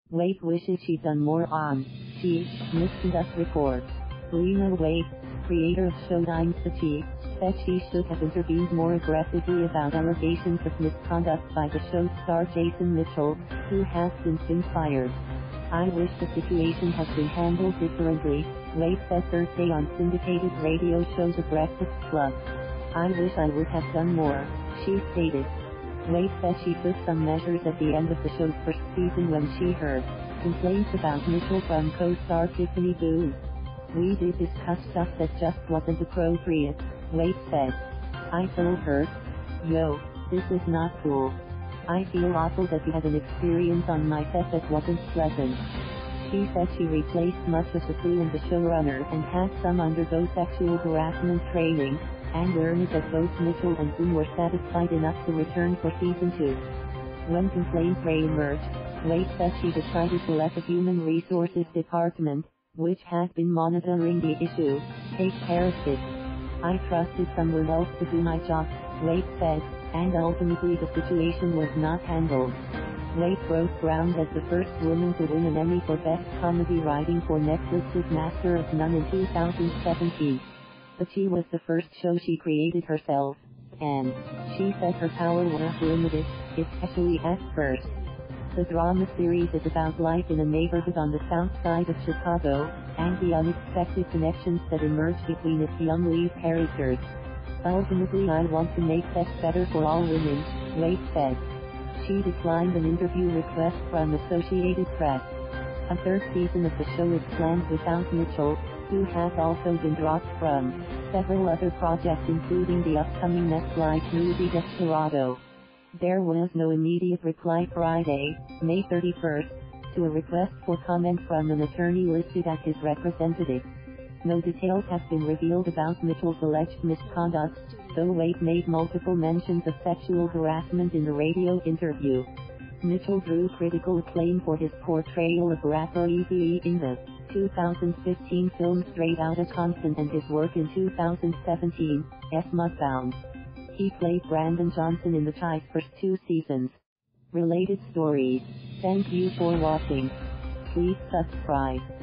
Waithe wishes she'd done more on She, Misconduct reports. Lena Waithe, creator of Showtime's The She, said she should have intervened more aggressively about allegations of misconduct by the show's star Jason Mitchell, who has since been fired. I wish the situation had been handled differently, Waithe said Thursday on syndicated radio show The Breakfast Club. I wish I would have done more, she stated. Waithe said she took some measures at the end of the show's first season when she heard complaints about Mitchell from co-star Tiffany Boone. We did discuss stuff that just wasn't appropriate, Waithe said. I told her, yo, this is not cool. I feel awful that we had an experience on my set that wasn't pleasant. She said she replaced much of the crew and the showrunner and had some undergo sexual harassment training, and learned that both Mitchell and Boone were satisfied enough to return for season 2. When complaints re-emerged, Waithe said she decided to let the Human Resources Department, which had been monitoring the issue, take care of it. I trusted someone else to do my job, Waithe said, and ultimately the situation was not handled. Waithe broke ground as the first woman to win an Emmy for Best Comedy Writing for Netflix's Master of None in 2017. But she was the first show she created herself, and she said her power was limited, especially at first. The drama series is about life in a neighborhood on the south side of Chicago, and the unexpected connections that emerge between its young lead characters. Ultimately, I want to make sex better for all women, Waithe said. She declined an interview request from Associated Press. A third season of the show is planned without Mitchell, who has also been dropped from several other projects including the upcoming Netflix movie Desperado. There was no immediate reply Friday, May 31st, to a request for comment from an attorney listed as his representative. No details have been revealed about Mitchell's alleged misconduct, though Waithe made multiple mentions of sexual harassment in the radio interview. Mitchell drew critical acclaim for his portrayal of rapper Eazy-E in the 2015 film Outta Compton and his work in 2017's Mudbound. He played Brandon Johnson in the show's first 2 seasons. Related stories. Thank you for watching. Please subscribe.